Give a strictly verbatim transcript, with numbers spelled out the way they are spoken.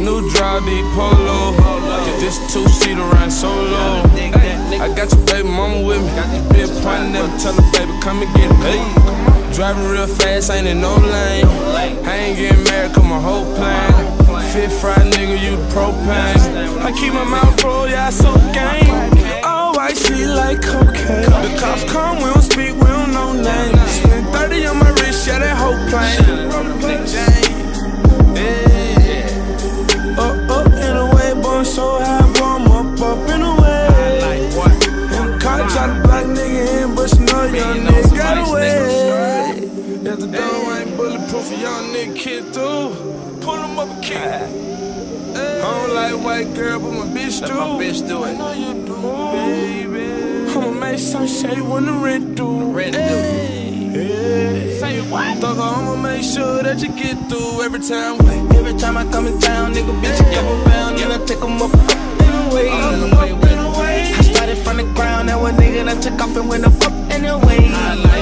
New draw, deep polo. This two-seater run solo. I got your baby mama with me. Big point, never tell her baby, come and get it. Hey. Driving real fast, ain't in no lane. I ain't getting married, cause my whole plan. Fit fried nigga, you the propane. I keep my mouth full, yeah, I so game. All white, sweet like cocaine. The cops come, we don't speak, we don't know names. Spend thirty on my wrist, yeah, that whole plane. Up, up in a way, boy, I'm so high, boy, I'm up, up in a way. And the car try to block nigga in, but you know young nigga got away. Yeah, the door ain't bulletproof, a young nigga kid through. Pull him up and kick. I don't like white girl, but my bitch do. My bitch do it. I know you do, baby. I'ma make some shade when the rent due. Rent due. Hey. Say what? Thugger, I'ma make sure that you get through every time. Every time I come in town, nigga, bitch, you come around, and I take them up, up and away. Up and away. I started from the ground, now a nigga done took off and went up, up and away.